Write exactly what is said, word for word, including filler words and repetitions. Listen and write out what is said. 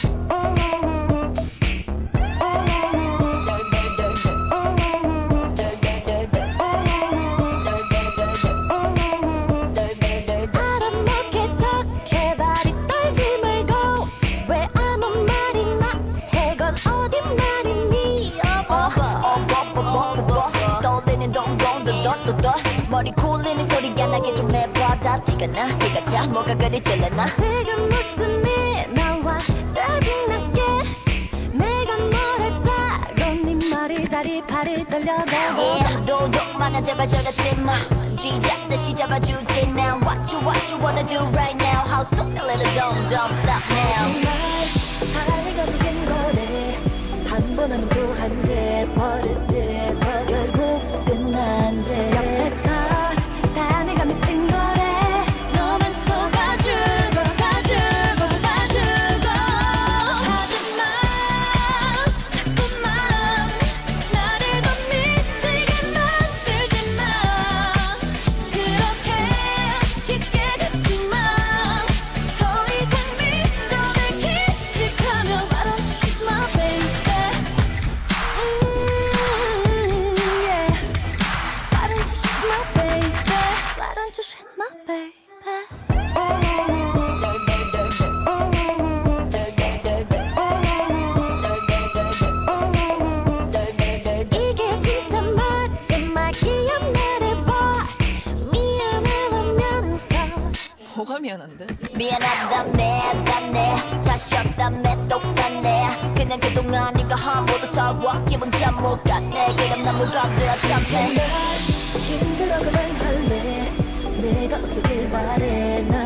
머리 굴리는 소리가 나게 좀 해봐다 티가 나 티가 자 뭐가 그리 들려나 지금 웃음이 나와 짜증나게 내가 뭘 했다고 네 머리 다리 팔이 떨려가고 Yeah 도둑 많아 제발 저같지마 쥐잡듯이 잡아주지 now What you what you wanna do right now How stupid little dumb dumb stop now 정말 할 리가 속인 거네 한 번 하면 또 한 대 버릇돼서 결국 끝난 대 옆에서 다 내가 미친 거래 너만 속아주고 가주고 가주고 하지마 자꾸만 나를 더 미치게 만들지마 그렇게 깊게 갇지마 더 이상 미련을 기식하며 Why don't you shoot my baby mm, yeah. Why don't you shoot my baby Why don't you shoot my baby 이게 진짜 마지막이야 말해봐 미안해 하면서 뭐가 미안한데? 미안하다네 다네 다시 없다네 똑같네 그냥 그동안 네가 한 모두 서워 기분 참 못 갔네 그럼 난 뭐가 그래 참네 힘들어 그만할래 내가 어쩌길 바래 난